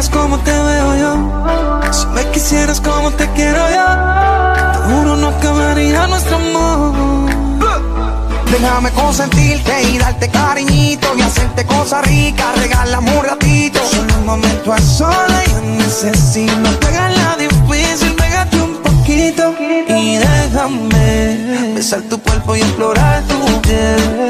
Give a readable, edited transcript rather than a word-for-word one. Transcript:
vieras como te veo yo, si me quisieras como te quiero yo, te juro no acabaría nuestro amor. Déjame consentirte y darte cariñito y hacerte cosas ricas, regálame un ratito. Solo un momento a solas yo necesito. Pégala difícil, pégate un poquito y déjame besar tu cuerpo y explorar tu piel.